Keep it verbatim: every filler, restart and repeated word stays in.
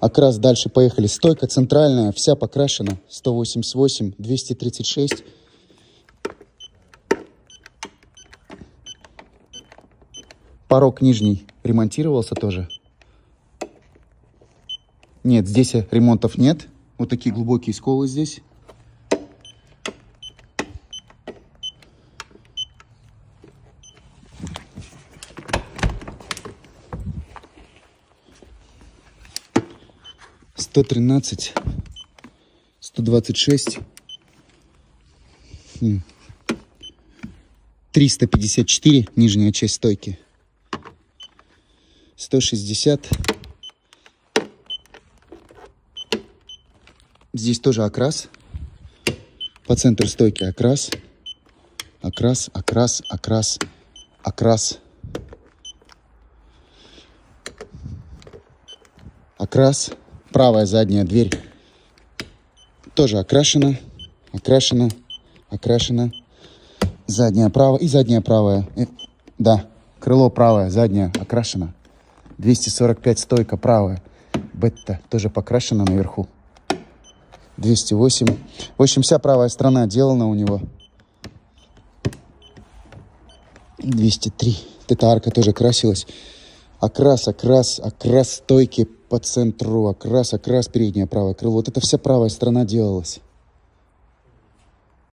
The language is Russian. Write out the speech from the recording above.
Окрас, дальше поехали. Стойка центральная, вся покрашена. сто восемьдесят восемь, двести тридцать шесть. Порог нижний ремонтировался тоже. Нет, здесь ремонтов нет. Вот такие глубокие сколы здесь. сто тринадцать, сто двадцать шесть, триста пятьдесят четыре, нижняя часть стойки, сто шестьдесят. Здесь тоже окрас. По центру стойки окрас, окрас, окрас, окрас, окрас, окрас. Правая задняя дверь тоже окрашена, окрашена, окрашена. Задняя правая и задняя правая. Э, да, крыло правое, задняя окрашена. двести сорок пять стойка правая. Бетта тоже покрашена наверху. двести восемь. В общем, вся правая сторона отделана у него. двести три. Эта арка тоже красилась. Окрас, окрас, окрас стойки по центру, окрас, окрас, переднее правое крыло. Вот это вся правая сторона делалась.